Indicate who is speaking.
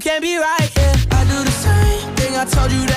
Speaker 1: can't be right, yeah. I do the same thing, I told you that